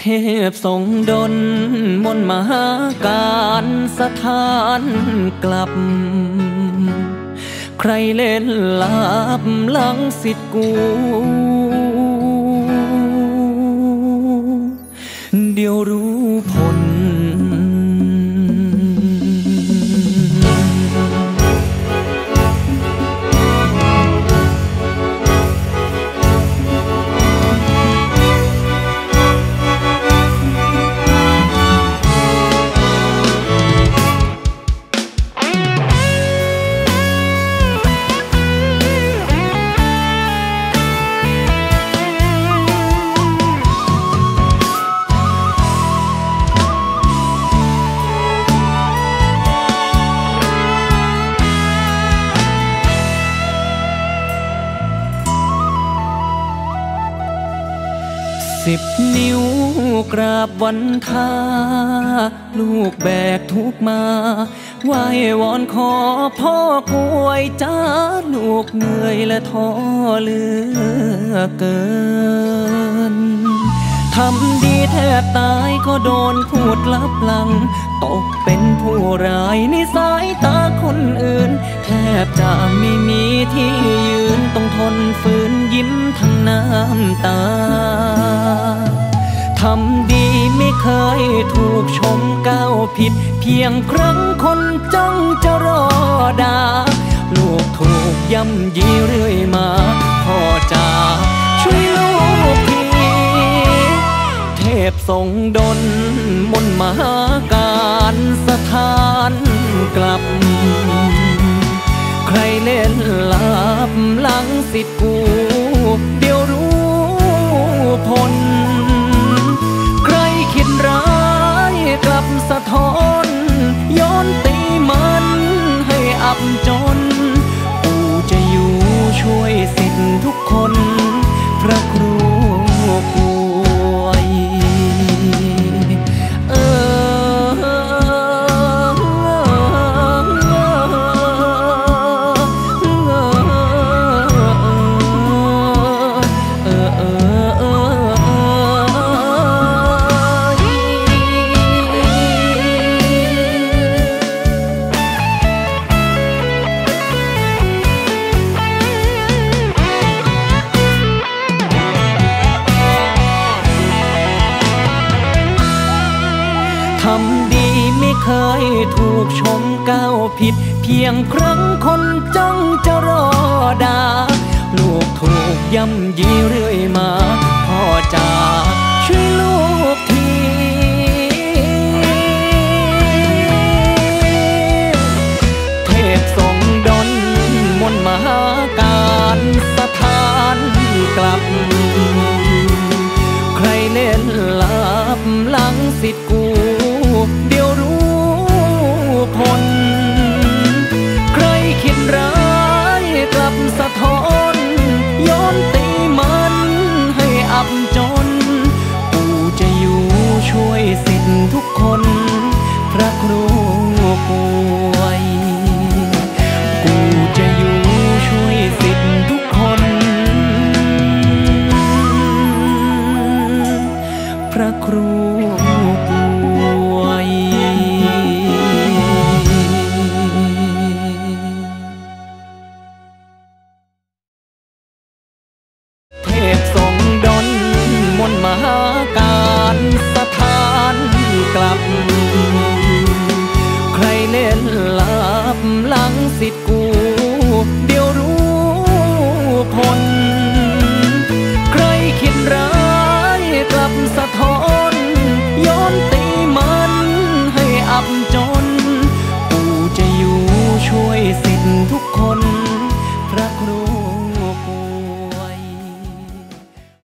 พทรงดลมนต์มหาการสถานกลับใครเล่นลับหลังสิทธิ์กูเดี๋ยวรู้ผล10 นิ้วกราบวันทาลูกแบกทุกมาไหว้วอนขอพ่อกวยจ้าลูกเหนื่อยและท้อเหลือเกินทำดีแทบตายก็โดนพูดลับหลังตกเป็นผู้ร้ายในสายตาคนอื่นแทบจะไม่มีที่ยืนต้องทนฝืนยิ้มทั้งน้ำตาทำดีไม่เคยถูกชมก้าวผิดเพียงครั้งคนจ้องจะรอด่าลูกถูกย่ำยีเรื่อยมาพ่อจ๋าช่วยลูกทีเทพทรงดลมนต์มหาการสถานกลับใครเล่นลับหลังสิทธิ์กูเดี๋ยวรู้ผลใครคิดร้ายกลับสะท้อนย้อนตีมันให้อับจนกูจะอยู่ช่วยสิทธิ์ทุกคนพระครูป่วยทำดีไม่เคยถูกชมก้าวผิดเพียงครั้งคนจ้องจะรอด่าลูกถูกย่ำยีเรื่อยมาพ่อจ๋าช่วยลูกทีเทพทรงดลมนต์มหาการสถานกลับใครเล่นลับหลังสิทธิ์กูเดี๋ยวรู้ผลใครคิดร้ายกลับสะท้อนย้อนตีมันให้อับจนกูจะอยู่ช่วยสิทธิ์ทุกคนพระครูป่วยกูจะอยู่ช่วยสิทธิ์ทุกคนพระครูมหาการสถานกลับใครเล่นลับหลังสิทธิ์กูเดี๋ยวรู้ผลใครคิดร้ายกลับสะท้อนย้อนตีมันให้อับจนกูจะอยู่ช่วย